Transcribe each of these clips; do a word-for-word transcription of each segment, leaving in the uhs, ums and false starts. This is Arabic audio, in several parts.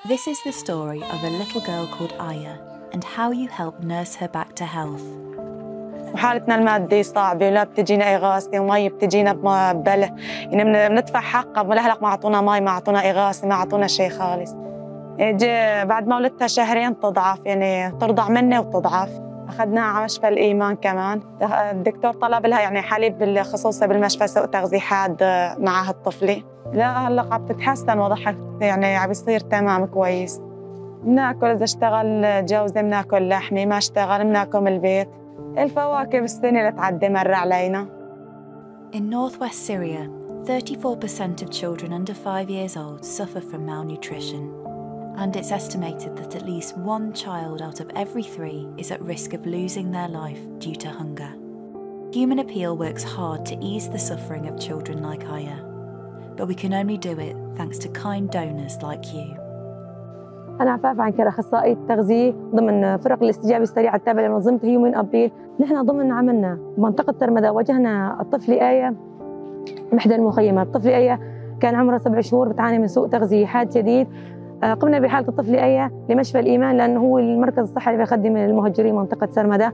This is the story of a little girl called Aya and how you help nurse her back to health. حالتنا المادية صعبة ولا بتجينا إغاثة ومي بتجينا ببله، يعني بندفع حقها بالأهلك ما أعطونا مي ما أعطونا إغاثة ما أعطونا شيء خالص. جي بعد ما ولدتها شهرين تضعف، يعني ترضع مني وتضعف. أخذناها على مشفى الإيمان كمان، الدكتور طلب لها يعني حليب خصوصي بالمشفى سوء تغذية حاد معها الطفلة. لا هلا عم تتحسن وضعها، يعني عم يصير تمام كويس. بناكل إذا اشتغل جوزي بناكل لحمة، ما اشتغل بناكل من البيت. الفواكه بالسنة اللي تعدي مرة علينا. In northwest Syria, thirty-four percent of children under five years old suffer from malnutrition, and it's estimated that at least one child out of every three is at risk of losing their life due to hunger. Human Appeal works hard to ease the suffering of children like Aya, but we can only do it thanks to kind donors like you. أنا عفاف عنكر، أخصائية تغذية ضمن فرق الاستجابة السريعة التابعة لمنظمة هيومن أبيل. نحن ضمن عملنا بمنطقة سرمدة واجهنا الطفلة آية بإحدى المخيمات. الطفلة آية كان عمرها سبع شهور بتعاني من سوء تغذية حاد شديد. قمنا بحالة الطفلة آية لمشفى الإيمان لأنه هو المركز الصحي اللي بيخدم المهجرين منطقة سرمدة،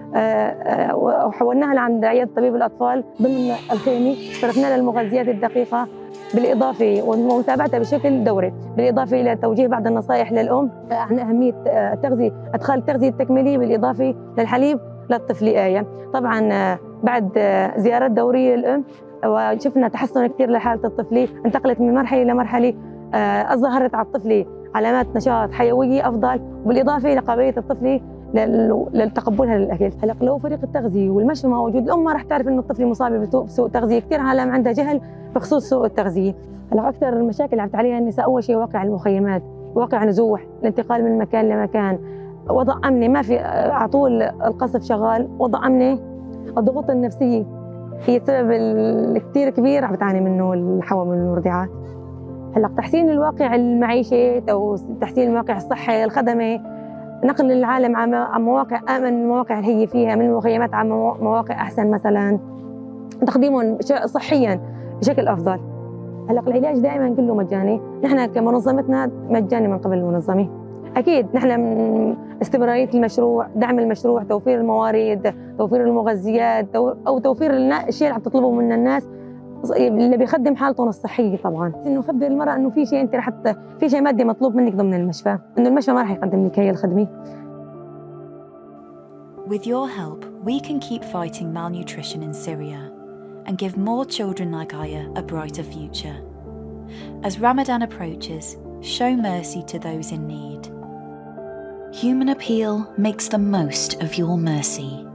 وحولناها لعند عيادة طبيب الأطفال ضمن الخيمة. صرفنا لها المغذيات الدقيقة بالإضافة ومتابعتها بشكل دوري، بالإضافة إلى توجيه بعض النصائح للأم عن أهمية التغذية، أدخال التغذية التكميلية بالإضافة للحليب للطفلة آية. طبعاً بعد زيارات دورية للأم وشفنا تحسن كثير لحالة الطفلة، انتقلت من مرحلة إلى مرحلة أظهرت على الطفلة علامات نشاط حيوية أفضل، بالإضافة إلى قابلية الطفلة لتقبلها للأكل. هلا لو فريق التغذية والمشفى موجود، الأم ما رح تعرف إنه الطفلة مصابة بسوء تغذية. كثير عالم عندها جهل بخصوص سوء التغذية. هلا أكثر المشاكل اللي عم تعانيها النساء أول شيء واقع المخيمات، واقع نزوح، الانتقال من مكان لمكان، وضع أمني ما في على طول القصف شغال، وضع أمني، الضغوط النفسية هي السبب الكثير كبير عم بتعاني منه الحوامل والمرضعات. هلا تحسين الواقع المعيشي أو تحسين الواقع الصحي الخدمي، نقل العالم عن مواقع آمن من المواقع اللي هي فيها من المخيمات عن مواقع أحسن مثلا، تقديمهم صحيا بشكل أفضل. هلا العلاج دائما كله مجاني، نحن كمنظمتنا مجاني من قبل المنظمة. أكيد نحن من استمرارية المشروع، دعم المشروع، توفير الموارد، توفير المغذيات، أو توفير الشيء اللي عم تطلبه من الناس اللي بيخدم حالتهم الصحية. طبعا إنه نخبر المرأة إنه في شيء أنت رح في شيء مادي مطلوب منك ضمن المشفى، إنه المشفى ما رح يقدم لك هي الخدمة. With your help, we can keep fighting malnutrition in Syria and give more children like Aya a brighter future. As Ramadan approaches, show mercy to those in need. Human Appeal makes the most of your mercy.